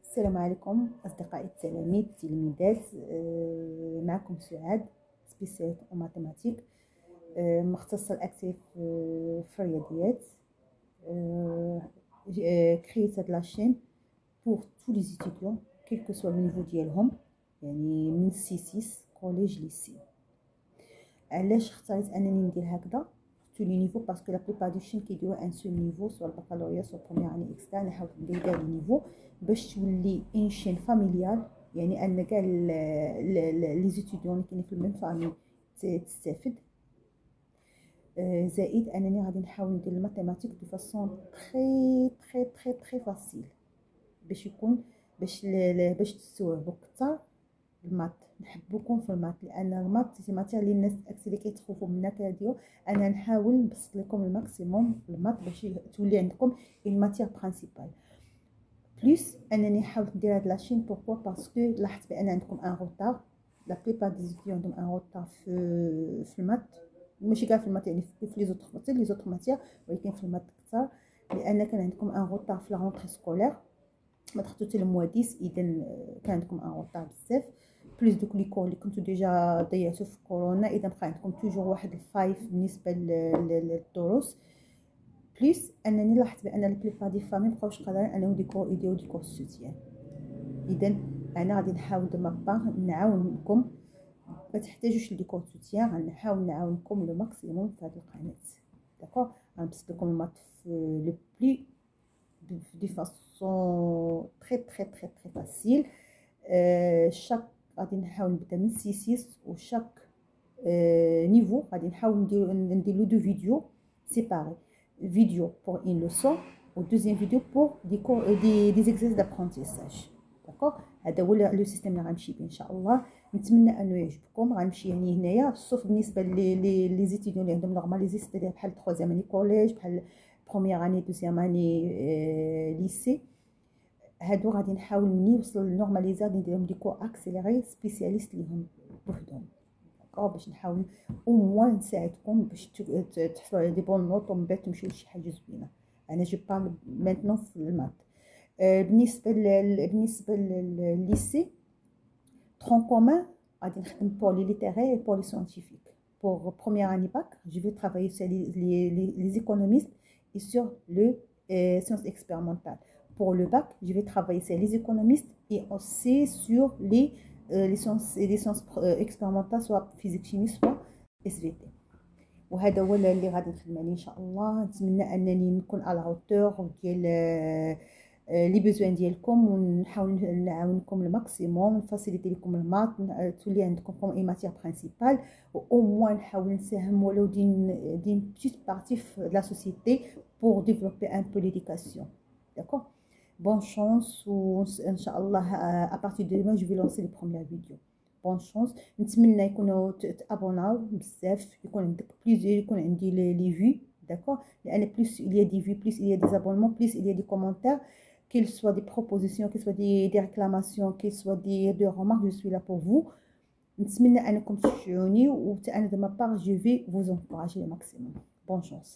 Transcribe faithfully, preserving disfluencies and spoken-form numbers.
السلام عليكم أصدقائي التلاميذ التلميذات. آه، معكم سعاد سبيسياليت أو ماتيماتيك، آه، مختصة الأكثر في في الرياضيات. كريت هاد لاشين بور تو لي ستوديون كيل كو سوا لو نيفو ديالهم، يعني من سي سيس كوليج ليسي. علاش اختاريت انني ندير هكذا تو لي نيفو؟ باسكو لا بليبار دو شين كيديروا ان سول نيفو، سوا البكالوريا سوا بروميير اني اكسترن. نحاول ندير كاع لي نيفو باش تولي ان شين فاميليال، يعني ان كاع لي ستوديون اللي كاينين في الميم فامي تستافد. زائد انني غادي نحاول ندير الماتيماتيك دو فاسون تري تري تري تري فاسيل، باش يكون باش باش تستوعبوا كثر المات. نحبكم في المات، لان المات سي ماتير اللي الناس اكثر اللي كيتخوفوا منها كيديروا. انا نحاول نبسط لكم الماكسيموم في المات باش تولي عندكم اون ماتير برينسيبال. بليس انني حاولت ندير هاد لاشين بوركوا باسكو لاحظت بان عندكم ان روتار. لا بليبار دي زيتيون عندهم ان روتار في في المات، ماشي كاع في المات، يعني في لي زوطخ ماتير لي زوطخ ماتير ولكن في المات كثر، لان كان عندكم ان روتار في لا رونتري سكولير. ما دخلتو حتى المواديس، اذا كان عندكم ان روتار بزاف. بليس دوك لي كور اللي كنتو ديجا ضيعتو في كورونا، اذا بقى عندكم توجور واحد الفايف بالنسبه للدروس. بليس انني لاحظت بان لا بليبار دي فامي مابقاوش قادرين انهم ديكور يديرو ديكور سوتيان. اذا انا غادي نحاول دو ما بار نعاونكم، ما تحتاجوش لديكور سوتيان، غنحاول نعاونكم لو ماكسيموم في هذه القناه. داكور، غنبسط لكم المات في لو بلي دي فاسون تري تري تري تري فاسيل. شاك غادي نحاول نبدا من سي سيس، وشاك نيفو غادي نحاول ندير ندير لو دو فيديو سيباري، فيديو بور اون لوسون و دوزيام فيديو بور دي كور دي دي زيكزيرسيس دابرونتيساج. داكور، هذا هو لو سيستيم اللي غنمشي به ان شاء الله. نتمنى انه يعجبكم. غنمشي يعني هنايا سوف بالنسبه لي لي لي زيتيديون اللي عندهم نورماليزي، ستادير بحال تخوازيام اني كوليج، بحال بروميير اني دوزيام اني ليسي. هادو غادي نحاول مني نوصل للنورماليزا نديرهم دي كور اكسيليري سبيسياليست ليهم بوحدهم، داكور، باش نحاول او موان نساعدكم باش تحصلوا على دي بون نوت ومن بعد تمشيو لشي حاجه زوينه. انا جو بارل مينتنون في المات. آه بالنسبه ل... بالنسبه للليسي ترون كومون غادي نخدم بور لي ليتيرير بور لي سيانتيفيك. pour première année bac, je vais travailler sur les, les, les, les économistes et sur le euh, sciences expérimentales. Pour le bac, je vais travailler sur les économistes et aussi sur les, euh, les sciences, les sciences euh, expérimentales, soit physique chimie, soit S V T. وهذا هو اللي غادي نخدم عليه ان شاء الله. نتمنى انني نكون على هوتور ديال لي بيزوان ديالكم، ونحاول نعاونكم الماكسيموم، نفاسيليتي لكم المات، تولي عندكم كوم اي ماتير برينسيبال، او موان نحاول نساهم ولو دين دين بيتيت بارتي في لا سوسيتي بور ديفلوبي ان بو ليديكاسيون. داكور، بون شانس، وان شاء الله ا بارتي دو ديما جو في لونسي لي بروميير فيديو. بون شانس. نتمنى يكونوا تابوناو بزاف، يكون عندك بليزير، يكون عندي لي في، داكور، لان بليس il y a des vues, plus il y a des abonnements, plus il y a des commentaires, qu'ils soient des propositions, qu'ils soient des, des réclamations, qu'ils soient des, des remarques, je suis là pour vous. نتمنى انكم تشجعوني، و انا de ma part je vais vous encourager le maximum. Bonne chance.